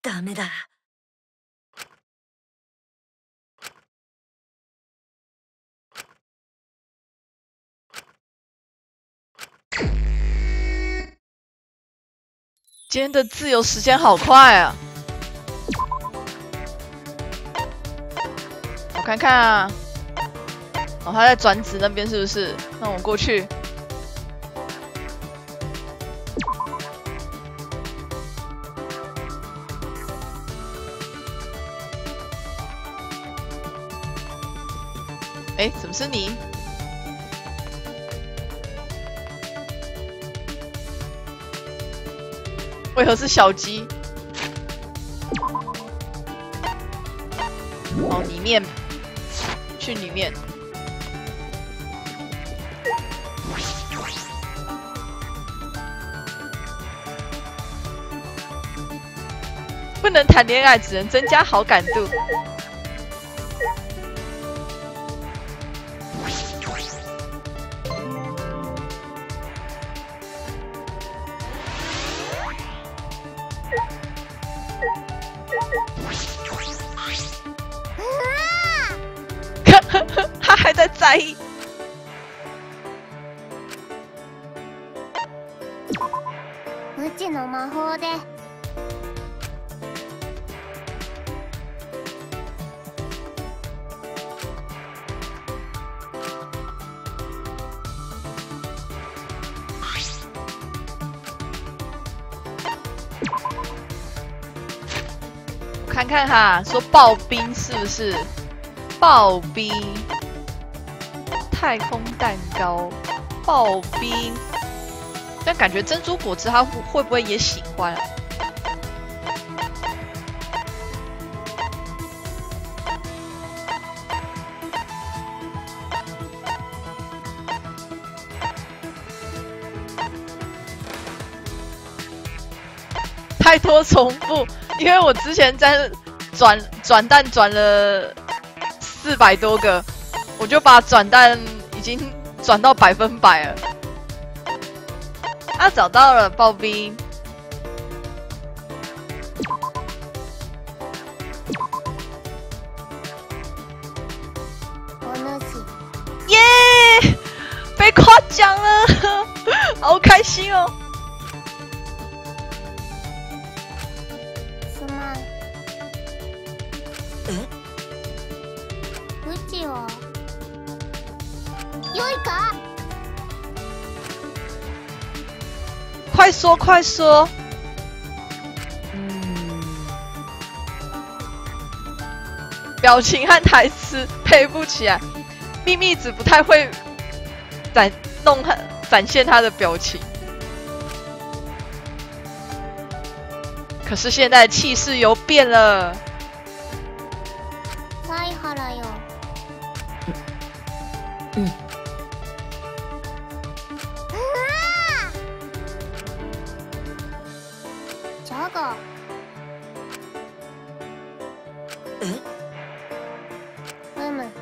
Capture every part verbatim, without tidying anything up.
ダメだ。 今天的自由时间好快啊！我看看啊，哦，他在转子那边是不是？那我过去。哎，怎么是你？为何是小鸡？哦，里面，去里面。不能谈恋爱，只能增加好感度。他还在在意。 うちの魔法で。 看看哈，说刨冰是不是？刨冰，太空蛋糕，刨冰。但感觉珍珠果汁它会不会也喜欢啊？太多重复，因为我之前在转转蛋转了四百多个，我就把转蛋已经转到百分百了。啊，找到了刨冰。耶！被夸奖了，好开心哦！ すまん。 え？ うちは良いか？ 快说快说！嗯，表情和台词配不起来，秘密子不太会展弄他展现他的表情。可是现在气势又变了。 犀原よ。 嗯。 ジャガ。 え？ うむ。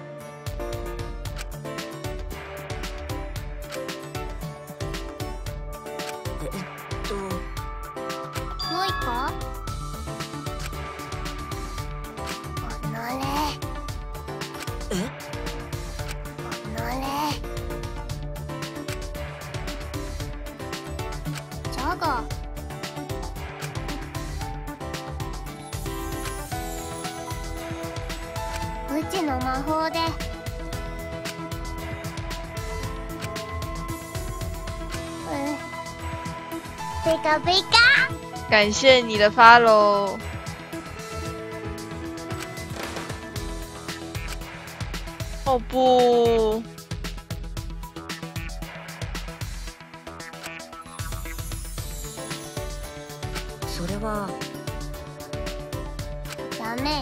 えっと。 良いか？おのれ。 え？ おのれ。ジャガ。うちの魔法で。うん。ピカピカ。 感谢你的 follow。哦不， それは。 ダメ。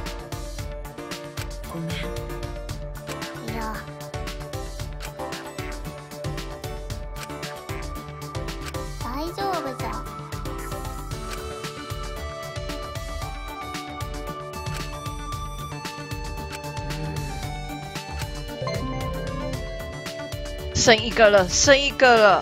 ごめん。 いや。大丈夫じゃ。 剩一个了，剩一个了。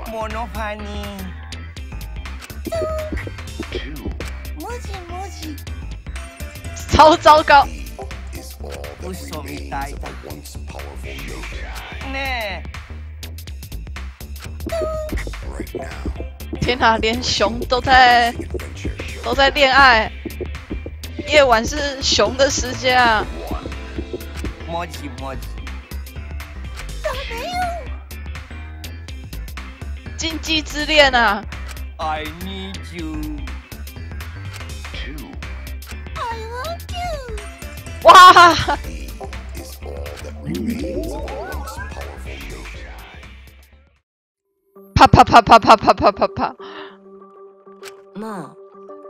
モノファに文字文字。 超糟糕！ 嘘みたいだね天哪，连熊都在都在恋爱。夜晚是熊的时间啊！ え文字文字禁忌之恋啊！ I need you I want you。 哇！啪啪啪啪啪啪啪啪啪！ まあ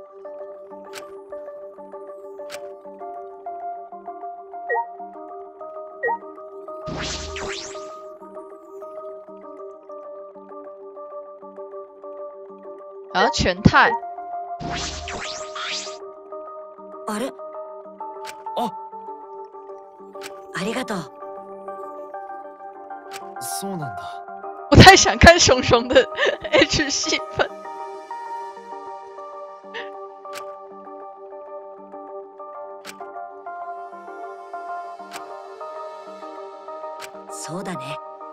然后全泰， あれあありがとう。 そうなんだ。 不太想看熊熊的 H 戏份。 そうだね。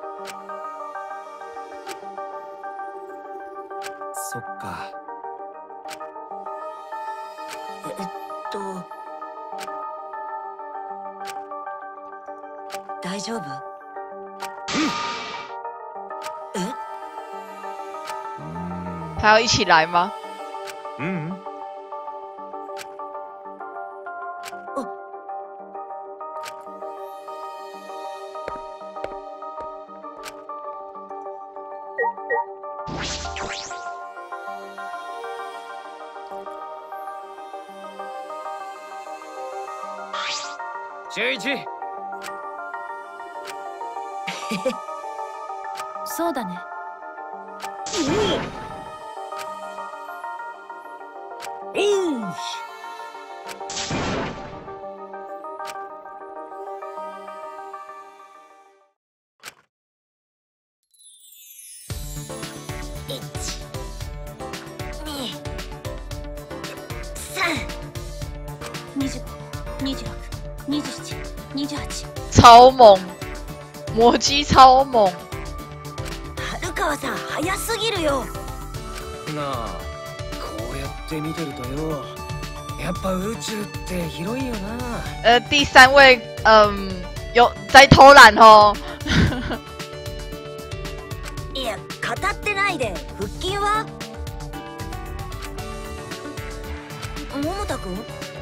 そっか。 ええっと大丈夫？え？ 他要一起来吗？ うん。 周一そうだね。 おう一、二、三。 二十五、二十六、二十七、二十八。 超猛，魔姬超猛。 春川さん早すぎるよ。 なあこうやって見てるとよやっぱ宇宙って広いよな。 呃，第三位，嗯，有在偷懒哦。 いや語ってないで。腹筋は？桃田くん？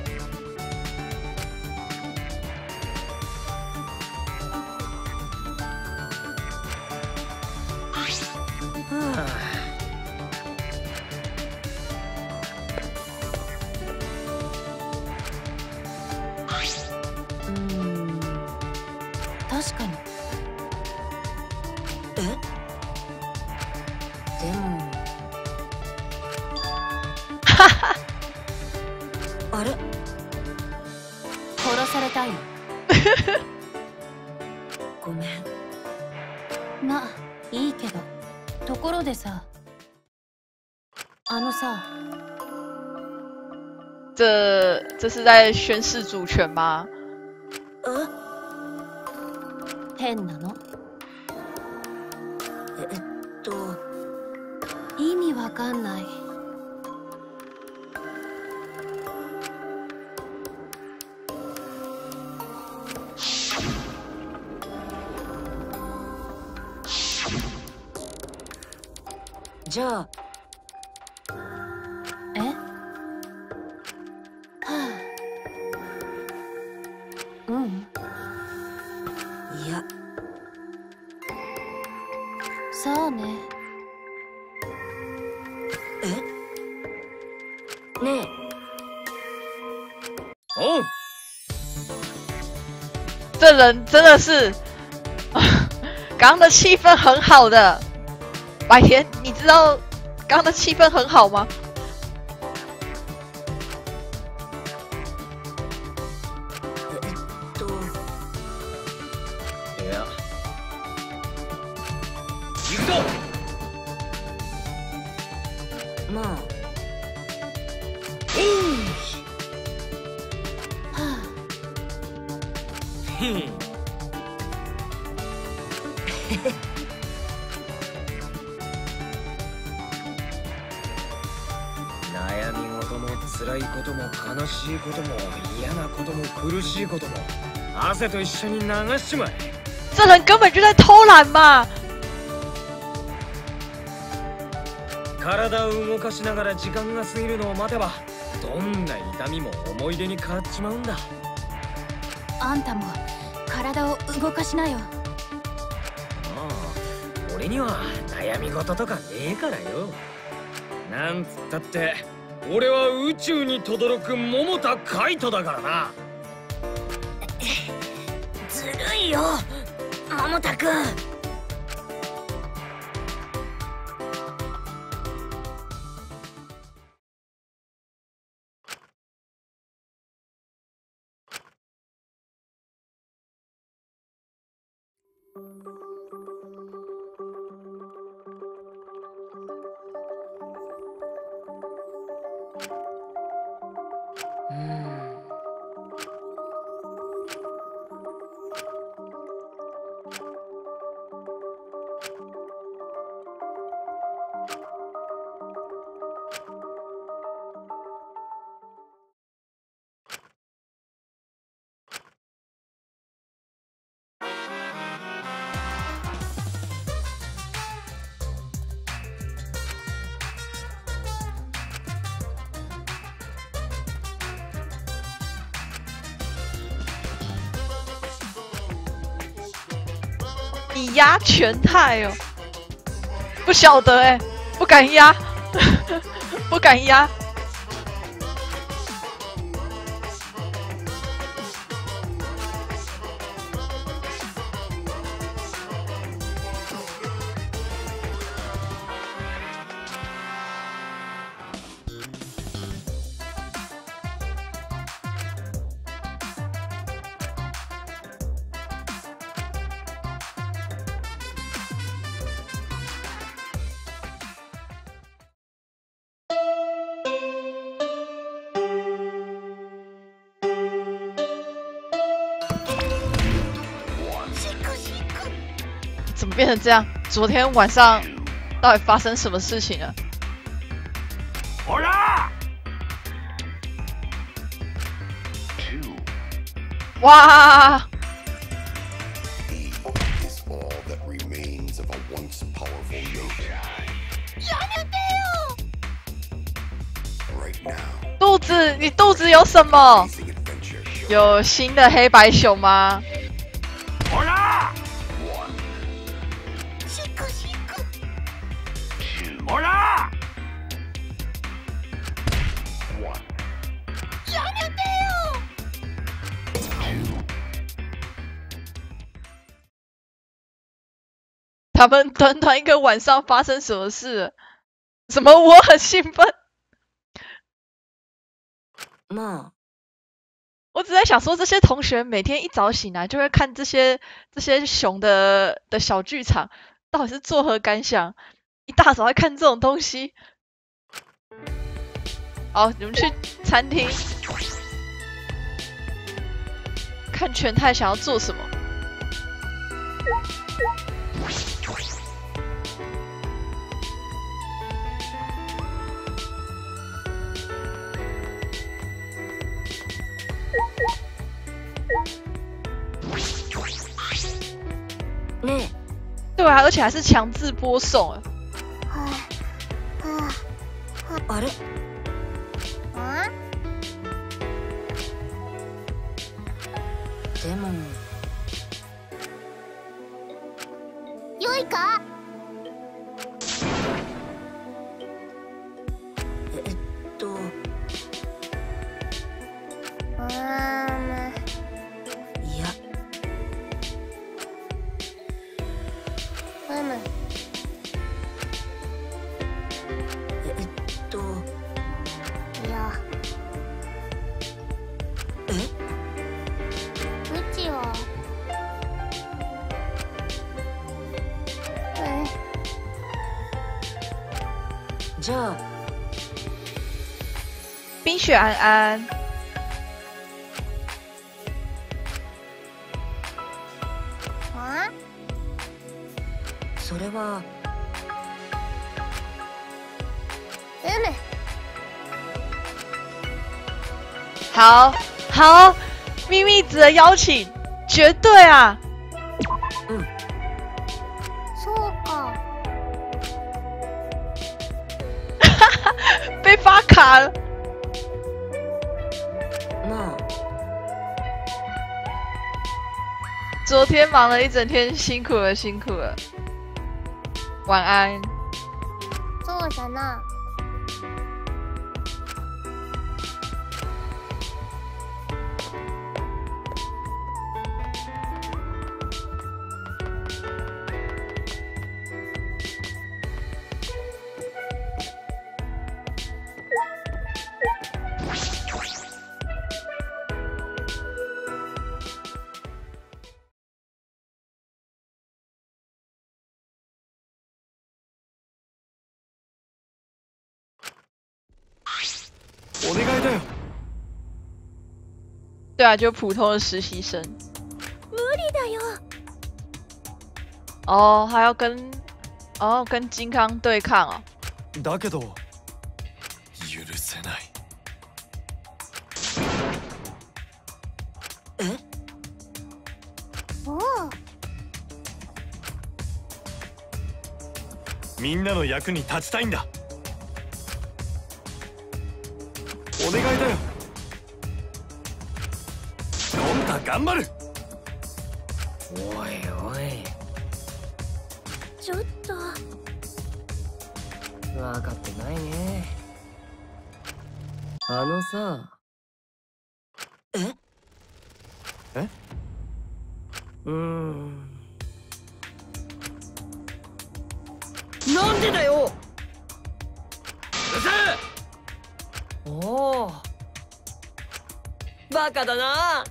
うん確かに。 え？でもあれ？ 殺されたいよ。 ごめん。 まあいいけど。ところでさ、あのさ。 这这是在宣示主权吗？ え？ 変なの？ ええっと意味わかんない。 じゃあえ？はあ。うん。 いやそうね。 え？ねえおう这人真的是，刚刚的气氛很好的。白田，你知道刚刚的气氛很好吗？ ええっといや行くぞまあはへへ悩み事も辛いことも悲しいことも嫌なことも苦しいことも汗と一緒に流しちまえ。 这人根本就在偷懒嘛！ 体を動かしながら時間が過ぎるのを待てばどんな痛みも思い出に変わっちまうんだ。 あ、あんたも体を動かしなよ。 ああ、俺には悩み事とかねえからよ。なんつったって俺は宇宙に轟く桃田カイトだからな。 ずるいよ桃田くん。 你压全太哦，不晓得哎、欸，不敢压，不敢压。怎么变成这样？昨天晚上到底发生什么事情了？ 好啦！ 哇！ is all that remains of a once powerful yokai. Right now, 肚子，你肚子有什么？ amazing adventure show. 有新的黑白熊吗？ 好啦！好啦！ 他们短短一个晚上发生什么事？怎么我很兴奋？ まあ我只在想说，这些同学每天一早醒来就会看这些这些熊的的小剧场，到底是作何感想？一大早在看这种东西。好，你们去餐厅看全太想要做什么？ ね对啊，而且还是强制播送。 えあれでもよいか？ えっとうーん。 いやうむ。 えっといや、 えうちは。 じゃあ冰雪安安。 あ？それは。うむ。 好，好，秘密子的邀请，绝对啊！ 嗯。そうか。 被发卡了。 那。 昨天忙了一整天，辛苦了，辛苦了。晚安。 そうじゃな。 お願いだよ。 对啊，就普通的实习生。 無理だよ。 哦，还要跟哦跟金刚对抗哦。 だけど許せない。 え？おお。 みんなの役に立ちたいんだ。お願いだよ。ゴンタ頑張る。 おいおい。 ちょっと。 分かってないね。あのさ。 え？ え？ うーん。なんでだよ。うるせえ。おお。バカだな。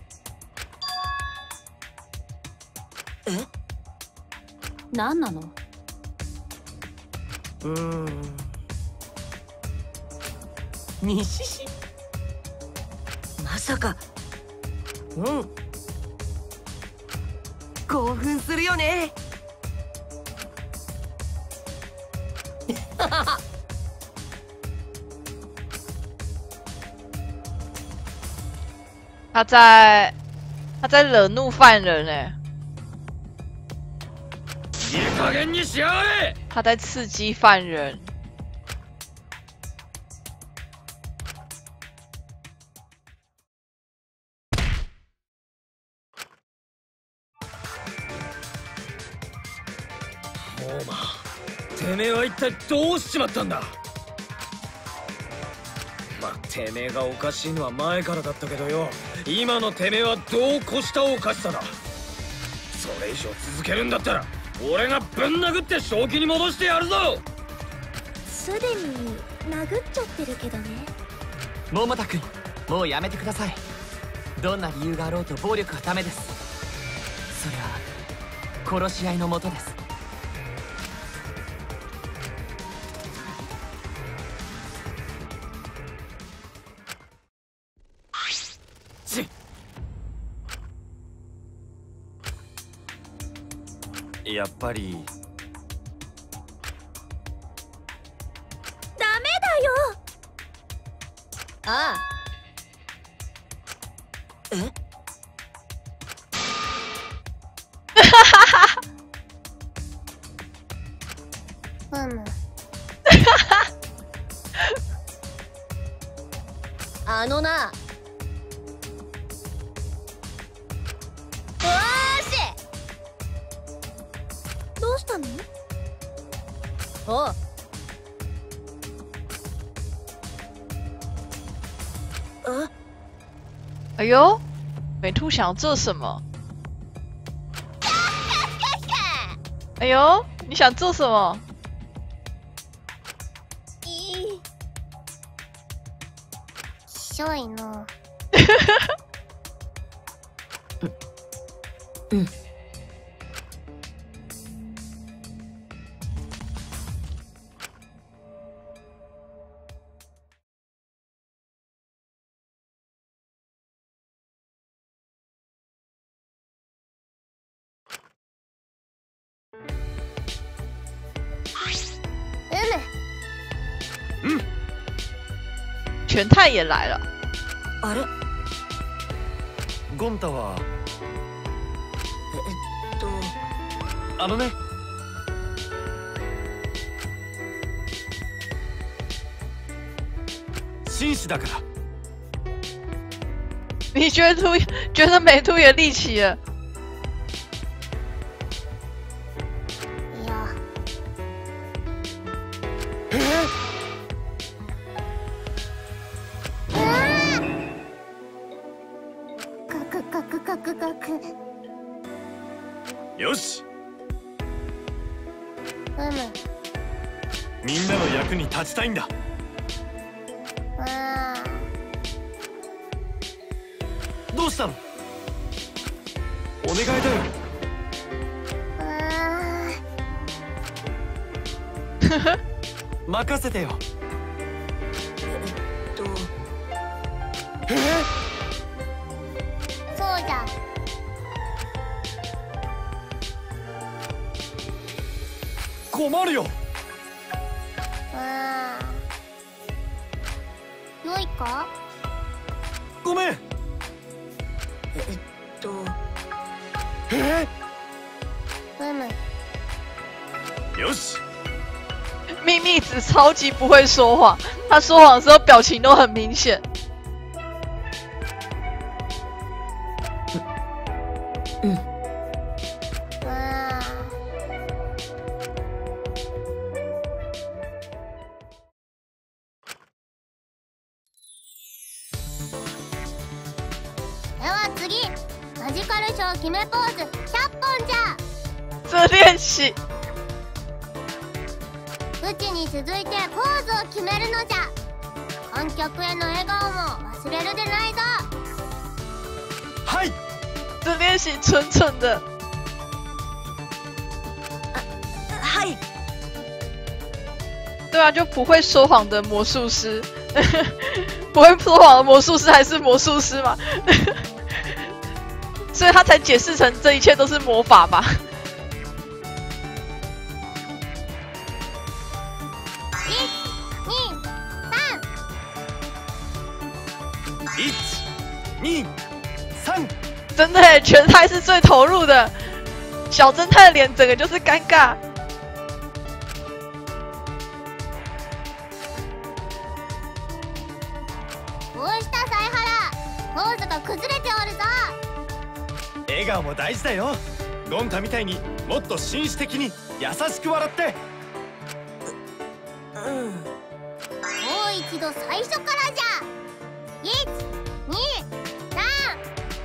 え？ 何なの？ うーん。にしし。 まさか。 うん。興奮するよね。 他在他在惹怒犯人哎， いい加減にしやがれ！ 他在刺激犯人。 モーマ、てめえは一体どうしちまったんだ。まあ、てめえがおかしいのは前からだったけどよ、今のてめえはどう越したおかしさだ。それ以上続けるんだったら俺がぶん殴って正気に戻してやるぞ。 すでに殴っちゃってるけどね。 桃田君、もうやめてください。どんな理由があろうと暴力はダメです。それは殺し合いのもとです。 やっぱりダメだよ。ああ。え？うむ。あのな。どうしたの？おう。啊！ 哎呦，美兔想要做什么？哎呦，你想做什么？ いい。しょいの。 うん。 全太也来了。 あれ？ ゴンタはえっとあのね。紳士だから。 你觉得兔觉得美兔也立起了？ いやカクカクカクカクよし、 うむみんなの役に立ちたいんだ。 あどうしたの？お願いだよ。 あ任せてよ。 えっとそうじゃ困るよ。 あよいかごめん。 えっとえうむよし。 秘密子超级不会说谎，他说谎的时候表情都很明显。 あでは次マジカルショー決めポーズひゃっぽんじゃ。 这练习うちに続いてポーズを決めるのじゃ。観客への笑顔も忘れるでないぞ。 はい。 这练习蠢蠢的。 はい。 对啊，就不会说谎的魔术师，不会说谎的魔术师还是魔术师嘛？所以他才解释成这一切都是魔法吧？ 一、二、三。 真的耶，全太是最投入的，小侦探的脸整个就是尴尬。 どうした犀原、ポーズが崩れておるぞ。 笑顔も大事だよ。ゴンタみたいにもっと紳士的に優しく笑って。 うん。 もう一度最初からじゃ。いち、に、さん。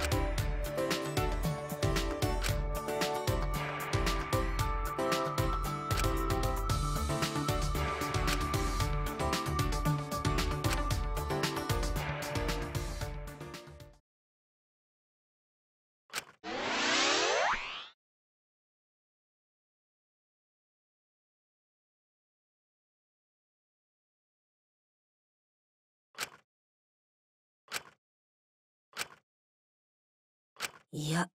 いや。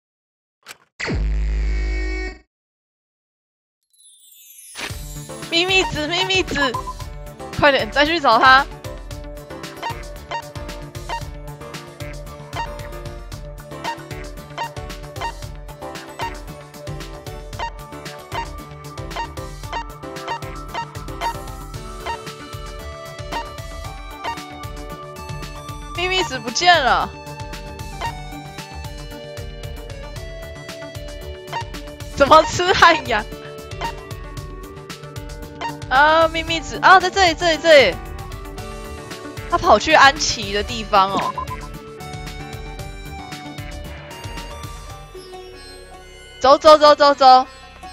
秘密子，秘密子，快点再去找他。秘密子不见了。怎么吃汉阳？啊，秘密子啊，在这里，这里，这里。他跑去安琪的地方哦。走走走走走。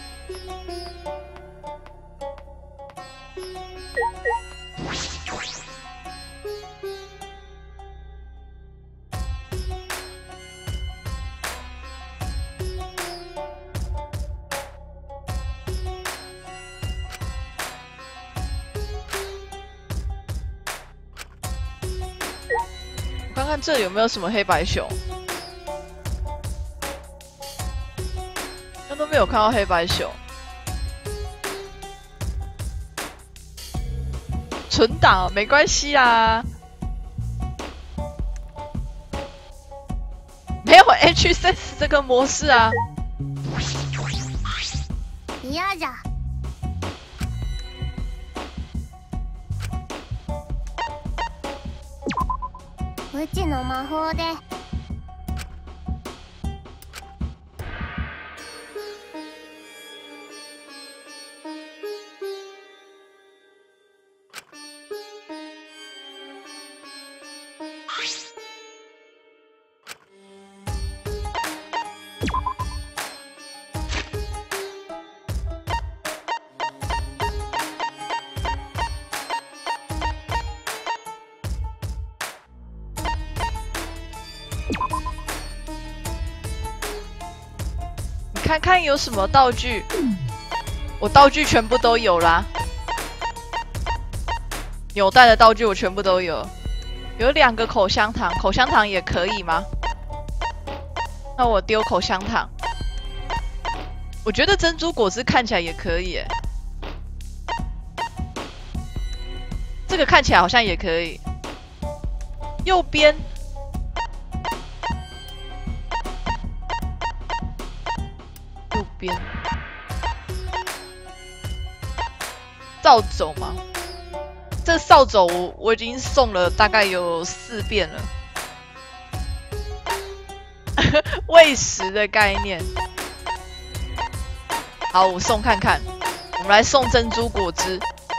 看看这里有没有什么黑白熊，那都没有看到黑白熊。存档没关系啊， 有 H S 这个模式啊。 嫌じゃ。うちの魔法で。 看看有什么道具，我道具全部都有啦。扭蛋的道具我全部都有，有两个口香糖，口香糖也可以吗？那我丢口香糖。我觉得珍珠果汁看起来也可以耶，这个看起来好像也可以。右边。右边扫帚吗？这扫帚我我已经送了大概有四遍了。喂食的概念，好，我送看看。我们来送珍珠果汁。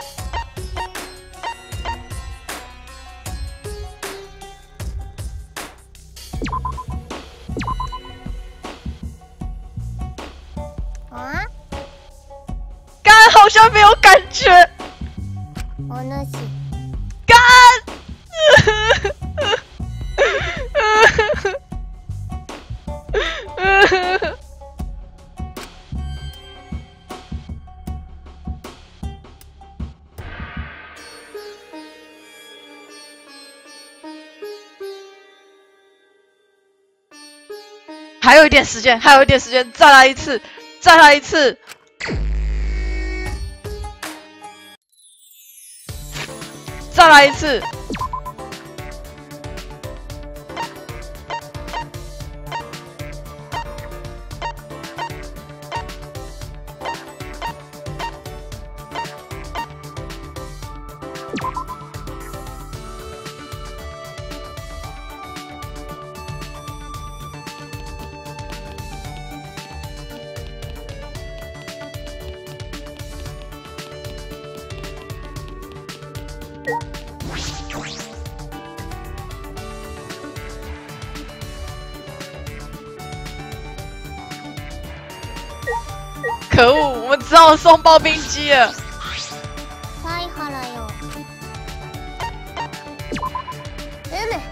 好像没有感觉。 お主。 干！还有一点时间，还有一点时间，再来一次，再来一次。再来一次，可恶，我们只好送刨冰机了。 太好了哟！うむ。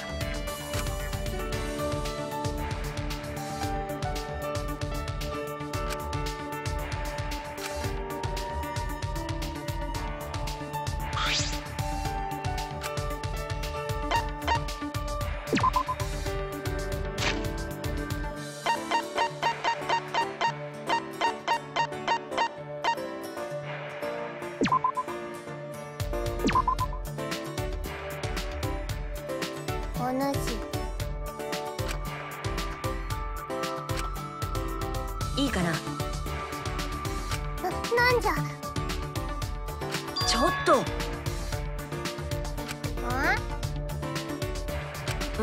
お主。 いいかな。 な、なんじゃ。 ちょっと。 あ？ うん。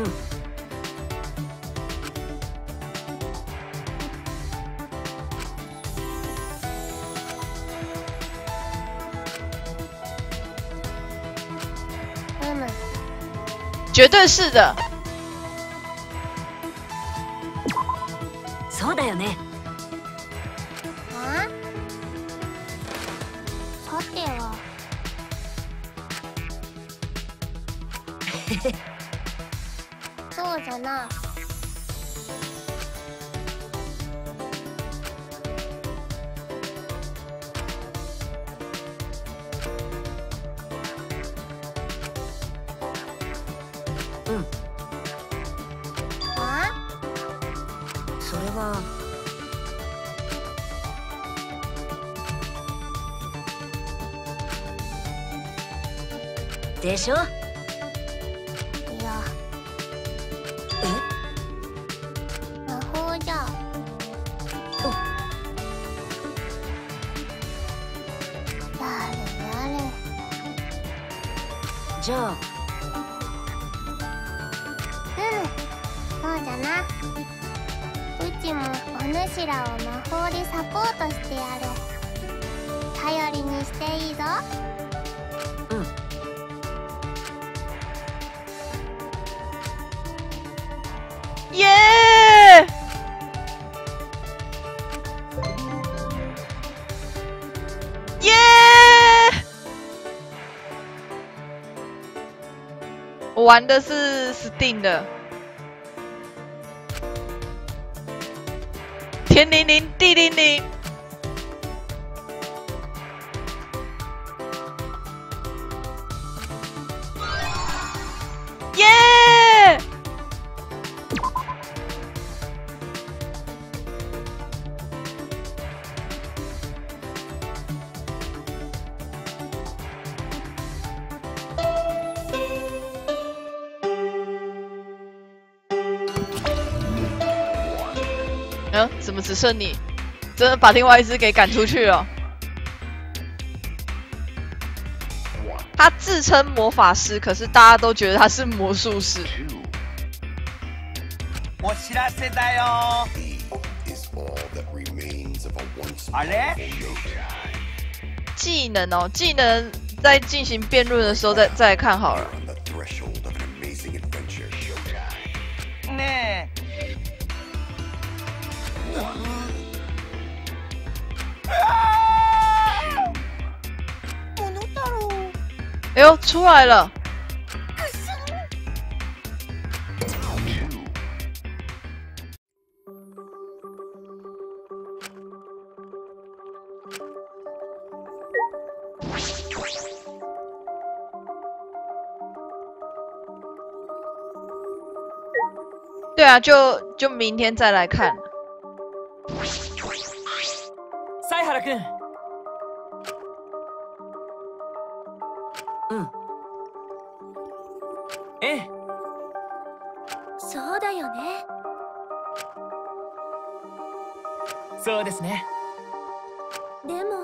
うむ。 绝对是的。 そうだよね。 あ？さては。そうじゃな。 うん。 あ？ それは。でしょ？ いや。 え？ じゃあ。 うんそうじゃな。うちもお主らを魔法でサポートしてやる。頼りにしていいぞ。 耶！耶！我玩的是 Steam 的。天灵灵，地灵灵。耶！嗯，怎么只剩你？真的把另外一只给赶出去了。他自称魔法师，可是大家都觉得他是魔术师。 お知らせだよ。あれ？ 技能哦，技能在进行辩论的时候再再来看好了。 ねえ。 哎呦，出来了！对啊，就就明天再来看。 犀原君。うん。ええ。 そうだよね。 そうですね。 でも。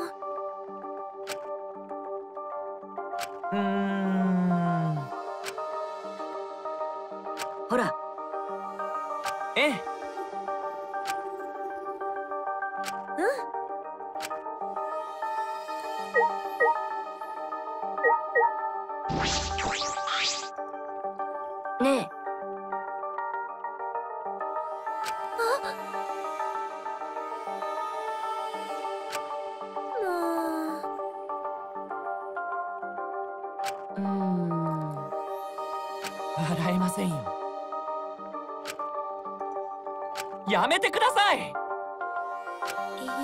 うーん。 ほら。 ええ。 ねえ。 うーん。笑えませんよ。やめてください。 いや。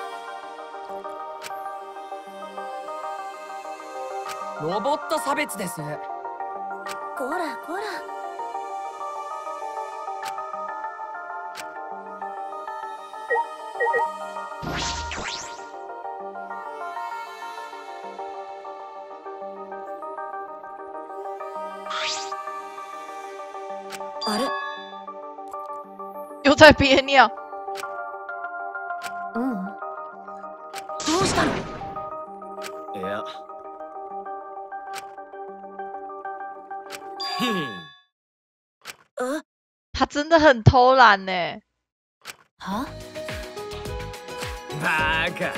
ロボット差別です。 こらこら。 あれ？ 又在憋尿。 うん。 どうしたの？ いや。 呃， 他真的很偷懒呢。 は？ バカ。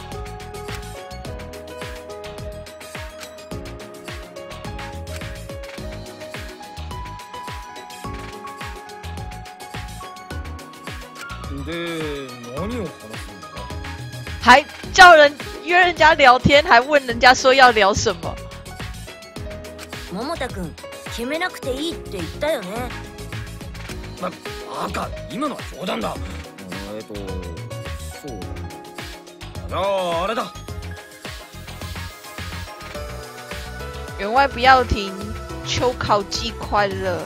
で、何を話すんだ？ 还叫人约人家聊天，还问人家说要聊什么。 桃田くん、決めなくていいって言ったよね。 ババカ、今のは冗談だ。えっと、そうだ。じゃああれだ。 员外不要停，秋考季快乐。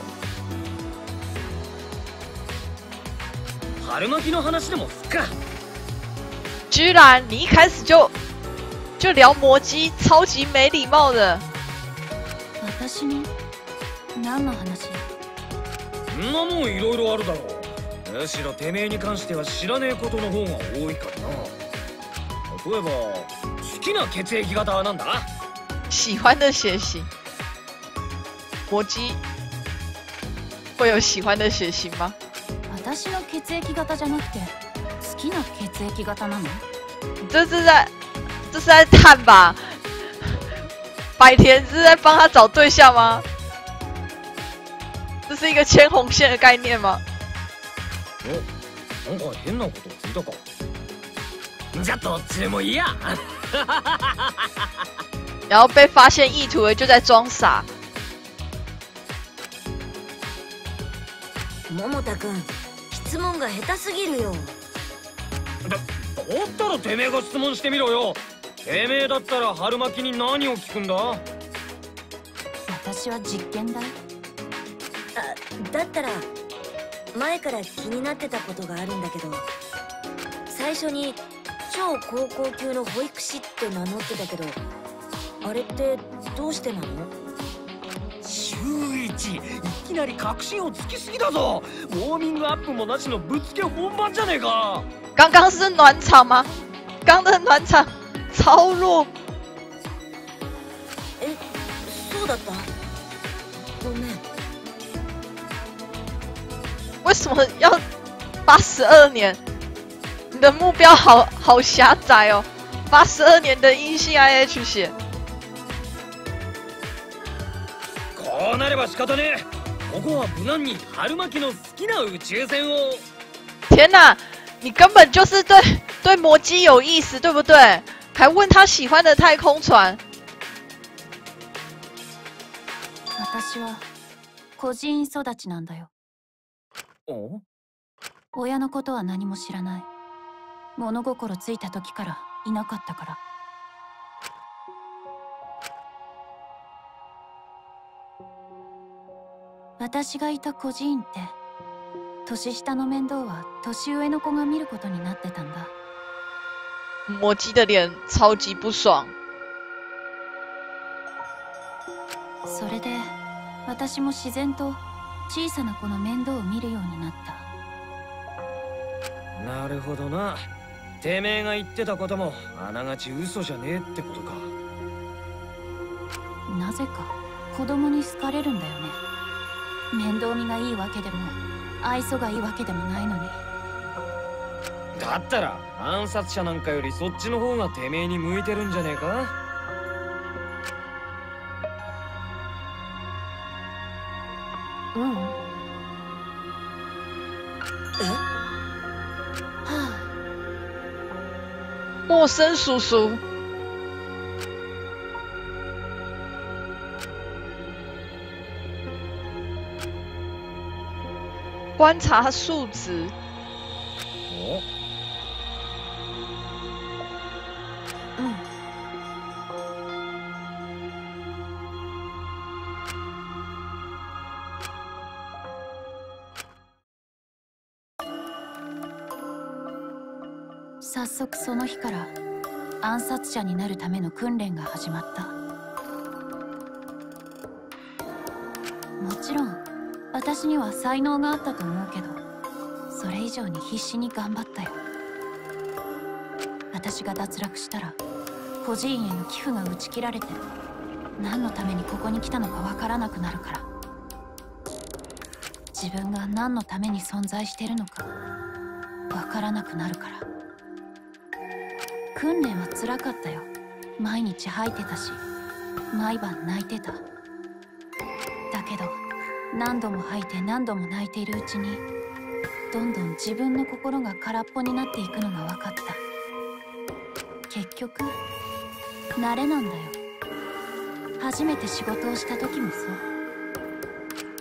春巻きの話でもすっか。 居然你一开始就就聊魔姬，超级没礼貌的。 私に何の話？ んなもんいろいろあるだろう。むしろてめえに関しては知らねえことの方が多いからな。例えば好きな血液型はなんだ？ 喜欢的血型。 魔姬会有喜欢的血型吗？ 私の血液型じゃなくて好きな血液型なの？ 这是在这是在探吧？百田是在帮他找对象吗？这是一个牵红线的概念吗？ お、なんか変なこと聞いたか。じゃどっちでもいいや。 然后被发现意图的就在装傻。 桃田君、質問が下手すぎるよ。 だ、だったらてめえが質問してみろよ。てめえだったら春巻きに何を聞くんだ？ 私は実験だよ。 あ、だったら前から気になってたことがあるんだけど、最初に超高校級の保育士って名乗ってたけど、あれってどうしてなの？ 周一、いきなり確信をつきすぎだぞ。ウォーミングアップもなしのぶっつけ本番じゃねえか。 刚刚是暖场吗？刚的暖场超弱。 え、そうだった？ごめん。 为什么要八十二年？你的目标好好狭窄哦！八十二年的阴性 I H 血。 こうなれば仕方ねえ。ここは無難に春巻きの好きな宇宙船を。 天哪，你根本就是对对魔姬有意思，对不对？还问他喜欢的太空船。 私は孤児院育ちなんだよ。 お？ 親のことは何も知らない。物心ついた時からいなかったから。私がいた孤児院って年下の面倒は年上の子が見ることになってたんだ。 魔姬的脸超级不爽。 それで私も自然と小さな子の面倒を見るようになった。 なるほどな。てめえが言ってたこともあながち嘘じゃねえってことか。 なぜか子供に好かれるんだよね。面倒見がいいわけでも愛想がいいわけでもないのに。 だったら暗殺者なんかよりそっちの方がてめえに向いてるんじゃねえか。 うん。 え？ はあ。 陌生叔叔。观察数值。 お？ うん。早速その日から暗殺者になるための訓練が始まった。もちろん私には才能があったと思うけど、それ以上に必死に頑張ったよ。私が脱落したら孤児院への寄付が打ち切られて、何のためにここに来たのかわからなくなるから。自分が何のために存在してるのかわからなくなるから。訓練は辛かったよ。毎日吐いてたし、毎晩泣いてた。だけど何度も吐いて何度も泣いているうちに、どんどん自分の心が空っぽになっていくのが分かった。結局慣れなんだよ。初めて仕事をした時もそう。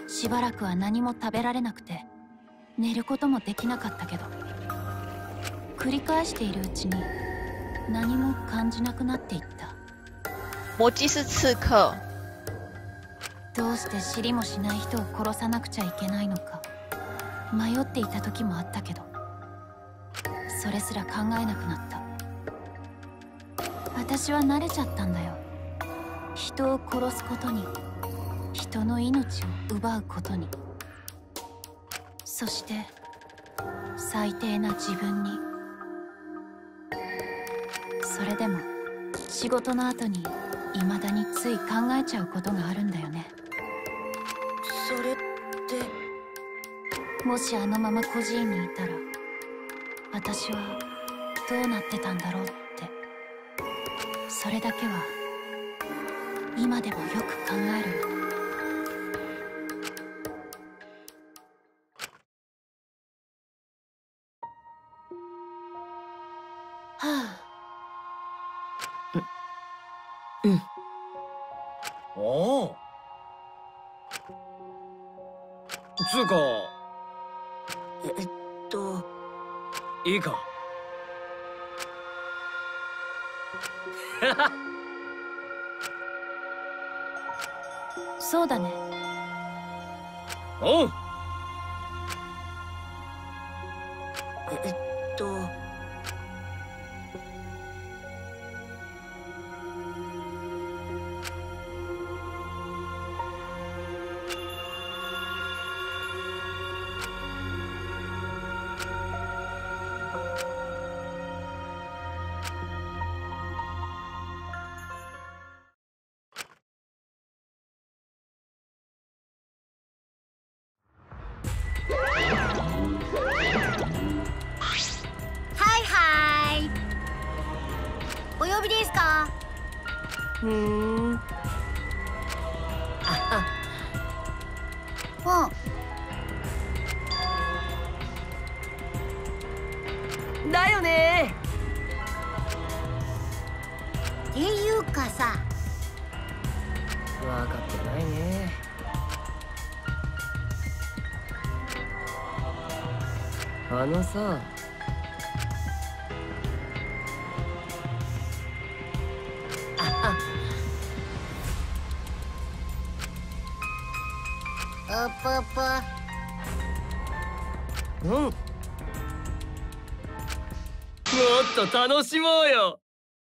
しばらくは何も食べられなくて寝ることもできなかったけど、繰り返しているうちに何も感じなくなっていった。 魔姬是刺客。 どうして知りもしない人を殺さなくちゃいけないのか迷っていた時もあったけど、それすら考えなくなった。私は慣れちゃったんだよ。人を殺すことに、人の命を奪うことに、そして最低な自分に。それでも仕事の後に未だについ考えちゃうことがあるんだよね。 もしあのまま孤児院にいたら私はどうなってたんだろうって、それだけは今でもよく考えるの。はあ。 うん。 おお。つうか。 えっと。 いいか。 そうだね。 おう。 えっと。 はいはい。お呼びですか？ ふーん。ああ。 うん。だよね。 っていうかさ。 分かってないね。あのさ。ああ。うぷぷ。 うん。もっと楽しもうよ。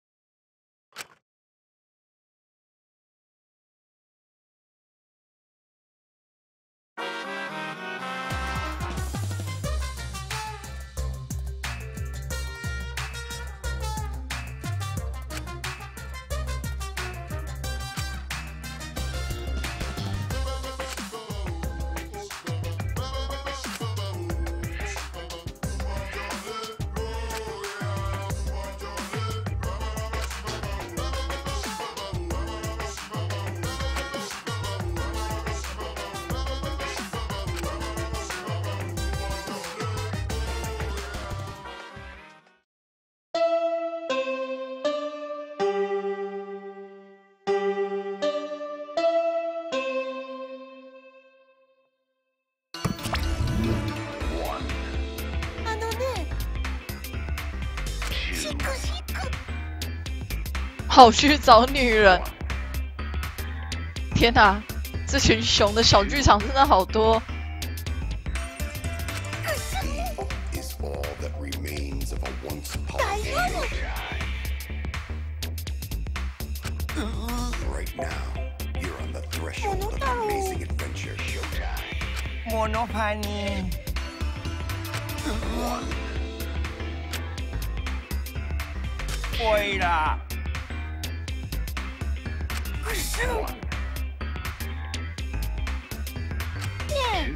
あのね。シクシク。 跑去找女人。天哪，这群熊的小剧场真的好多。 is all that remains of a once powerful Right now, you're on the threshold of an amazing adventure. Showtime. モノファニー。おいら。 くすん。ね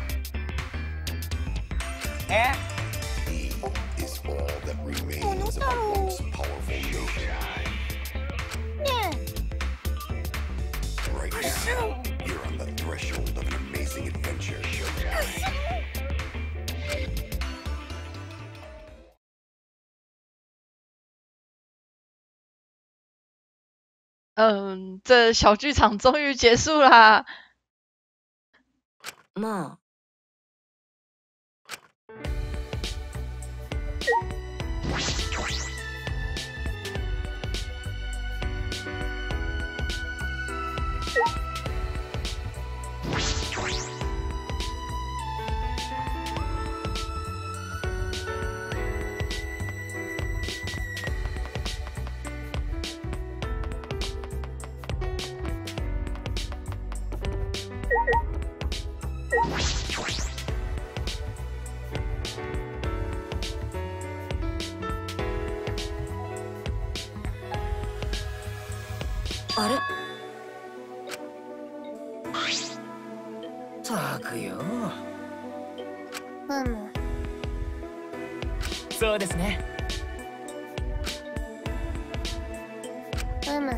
え E is all that remains of a once powerful nation. え。ね Right now, you're on the threshold of an amazing adventure. Showtime. 嗯，这小剧场终于结束啦。 まあ。あれ？ たくよ。 ふむ。 そうですね。 ふむ。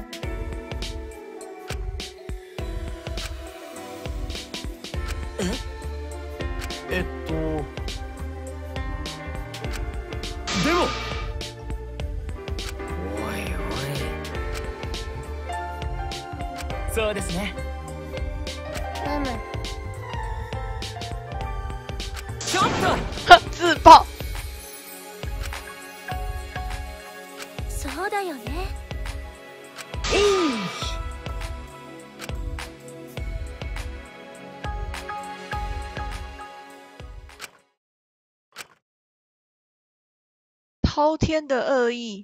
えっとでもおいそうですね。 ふむ。 ちょっと自爆。 そうだよね。 滔天的恶意。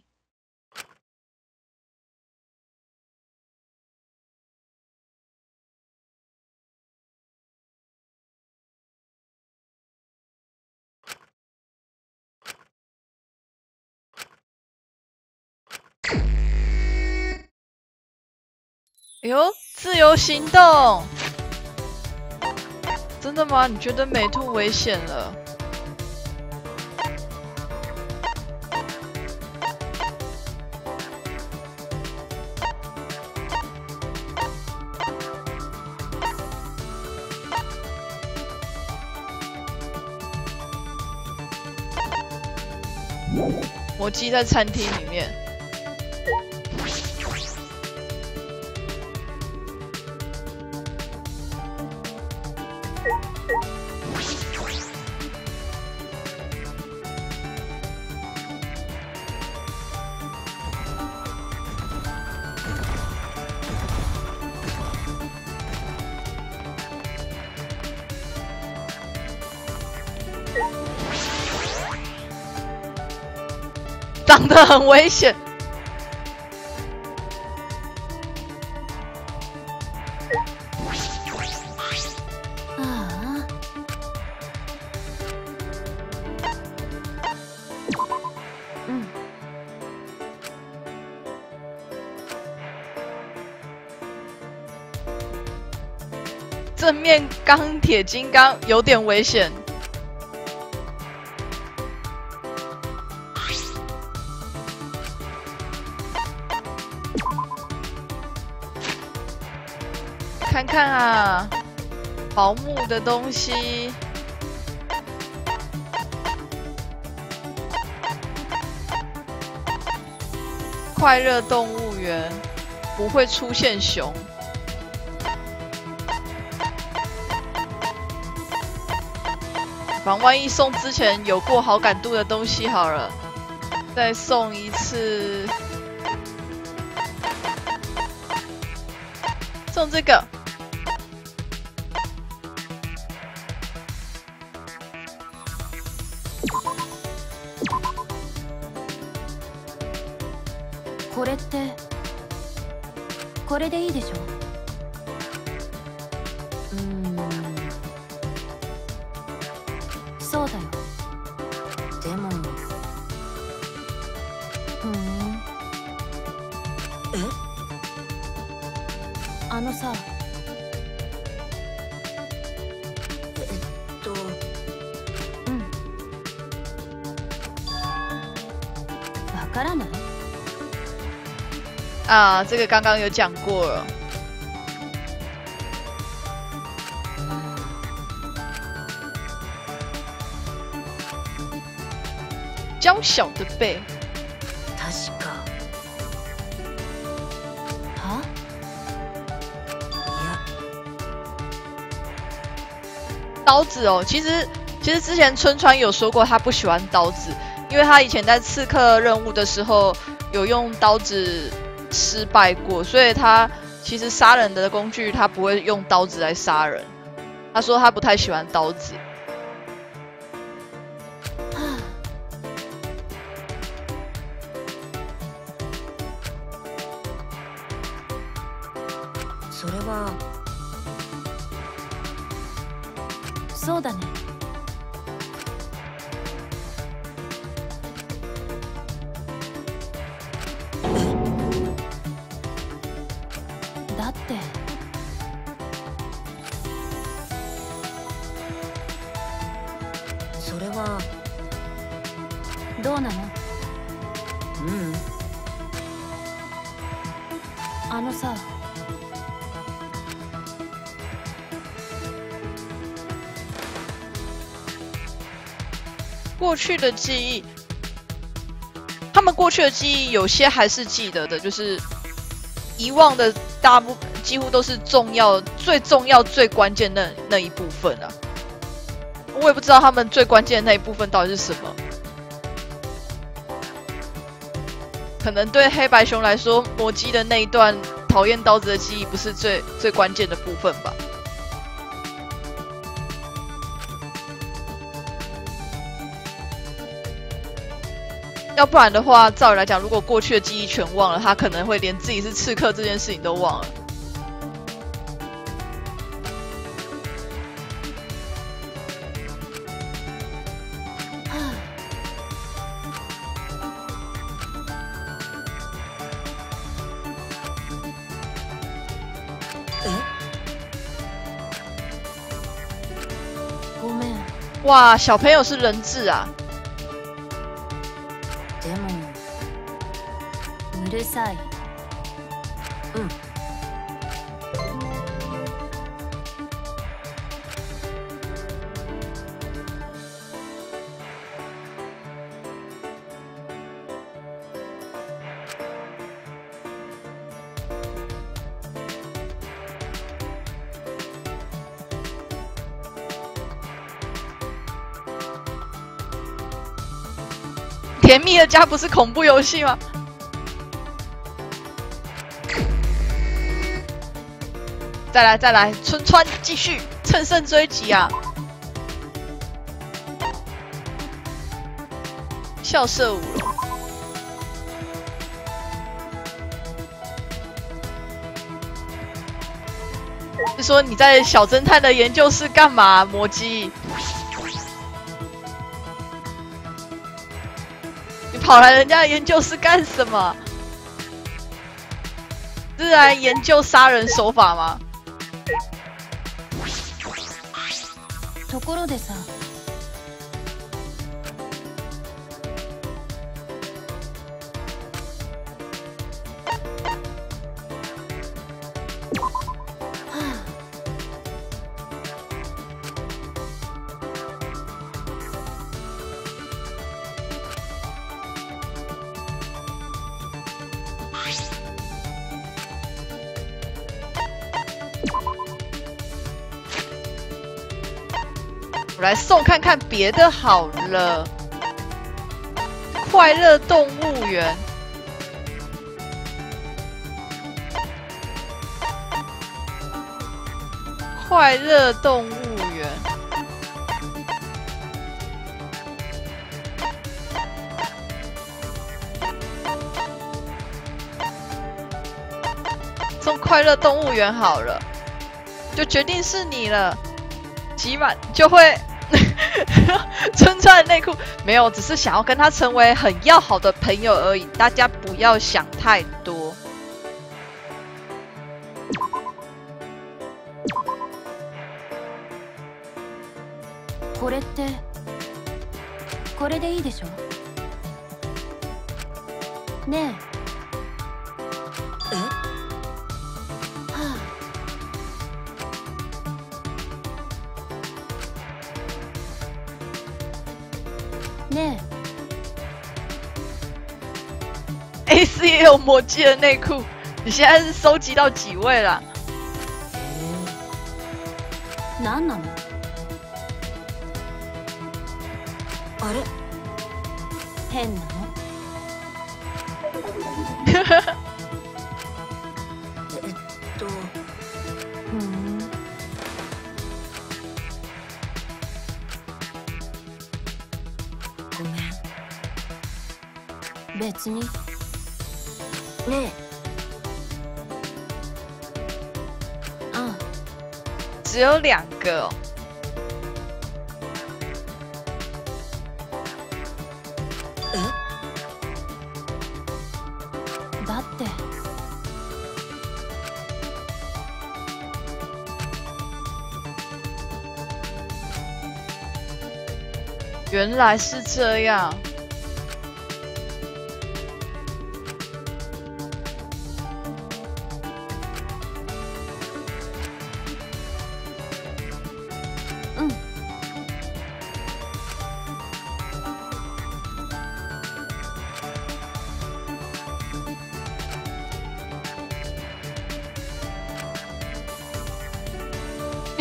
哎呦，自由行动！真的吗？你觉得美兔危险了？魔姬在餐厅里面。长得很危险。 ああ。うん。 正面钢铁金刚有点危险。看看啊，保姆的东西，快乐动物园不会出现熊。反正万一送之前有过好感度的东西好了，再送一次，送这个。 これってこれでいいでしょ。うーん、そうだよ。でもふん。え？あのさ、 えっとうん、わからない？ 啊，这个刚刚有讲过了。娇小的背， 確か。 は？ いや。 刀子哦，其实其实之前春川有说过他不喜欢刀子，因为他以前在刺客任务的时候有用刀子失败过，所以他其实杀人的工具他不会用刀子来杀人。他说他不太喜欢刀子。 それは。 そうだね。だってあのさ。 过去的记忆，他们过去的记忆有些还是记得的，就是遗忘的大部几乎都是重要、最重要、最关键的那一部分啊。我也不知道他们最关键的那一部分到底是什么。可能对黑白熊来说，魔姬的那一段讨厌刀子的记忆不是最最关键的部分吧。要不然的话，照理来讲，如果过去的记忆全忘了，他可能会连自己是刺客这件事情都忘了。 ごめん。 哇，小朋友是人质啊！ でもうるさい。うん。 甜蜜的家不是恐怖游戏吗？再来再来，春川继续乘胜追击啊！校舍五楼，是说你在小侦探的研究室干嘛？魔姬，你跑来人家的研究室干什么？是来研究杀人手法吗？ ところでさ。 我来送看看别的好了。快乐动物园，快乐动物园，送快乐动物园好了，就决定是你了。集满就会春川的内裤没有，只是想要跟他成为很要好的朋友而已，大家不要想太多。 これってこれでいいでしょ？ねえ。え？はあ。ねえ。A C 也有魔姬的内裤，你现在是收集到几位了？ なんなの？ あれ？ 変なの？ えっと。 ふん。 ごめん。 別に。 ねえ。ああ。 只有两个哦。 だって。 原来是这样。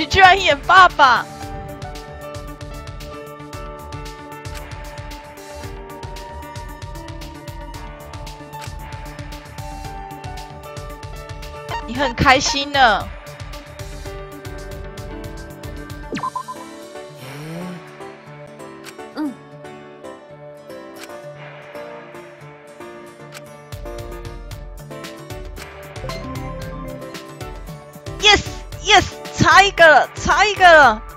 你居然演爸爸！你很开心呢。 うん。 Yes Yes，差一个了，差一个了。